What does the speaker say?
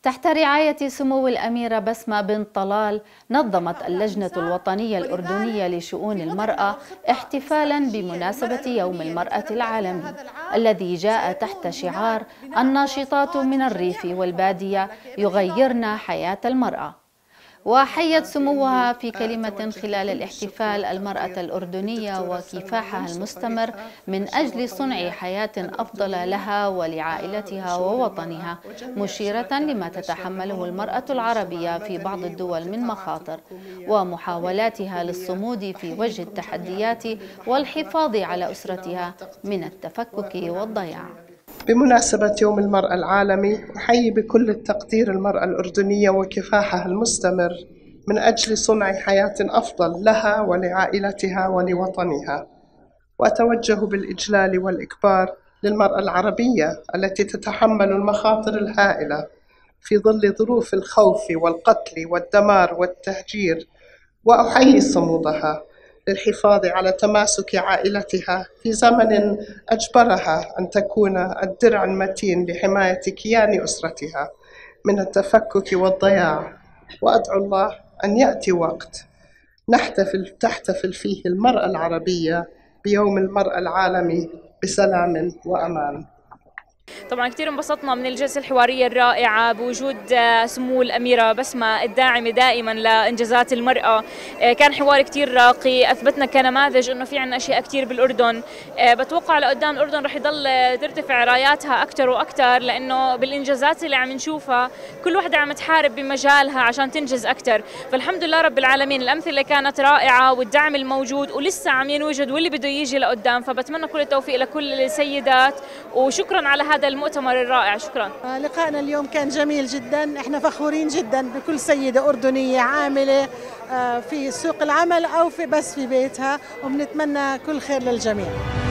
تحت رعاية سمو الأميرة بسمة بنت طلال نظمت اللجنة الوطنية الأردنية لشؤون المرأة احتفالا بمناسبة يوم المرأة العالمي الذي جاء تحت شعار الناشطات من الريف والبادية يغيرن حياة المرأة. وحيت سموها في كلمة خلال الاحتفال المرأة الأردنية وكفاحها المستمر من أجل صنع حياة أفضل لها ولعائلتها ووطنها، مشيرة لما تتحمله المرأة العربية في بعض الدول من مخاطر ومحاولاتها للصمود في وجه التحديات والحفاظ على أسرتها من التفكك والضياع. بمناسبة يوم المرأة العالمي أحيي بكل التقدير المرأة الأردنية وكفاحها المستمر من أجل صنع حياة أفضل لها ولعائلتها ولوطنها، وأتوجه بالإجلال والإكبار للمرأة العربية التي تتحمل المخاطر الهائلة في ظل ظروف الخوف والقتل والدمار والتهجير، وأحيي صمودها للحفاظ على تماسك عائلتها في زمن أجبرها أن تكون الدرع المتين لحماية كيان أسرتها من التفكك والضياع. وأدعو الله أن يأتي وقت تحتفل فيه المرأة العربية بيوم المرأة العالمي بسلام وأمان. طبعا كثير انبسطنا من الجلسة الحوارية الرائعة بوجود سمو الأميرة بسمة الداعمة دائما لإنجازات المرأة. كان حوار كثير راقي، أثبتنا كنماذج إنه في عنا أشياء كثير بالأردن. بتوقع لقدام الأردن رح يضل ترتفع راياتها أكثر وأكثر، لأنه بالإنجازات اللي عم نشوفها كل وحدة عم تحارب بمجالها عشان تنجز أكثر. فالحمد لله رب العالمين، الأمثلة كانت رائعة والدعم الموجود ولسه عم ينوجد واللي بده يجي لقدام. فبتمنى كل التوفيق لكل السيدات، وشكرا على هذا المؤتمر الرائع. شكرا. لقائنا اليوم كان جميل جدا، احنا فخورين جدا بكل سيدة أردنية عاملة في سوق العمل أو بس في بيتها، وبنتمنى كل خير للجميع.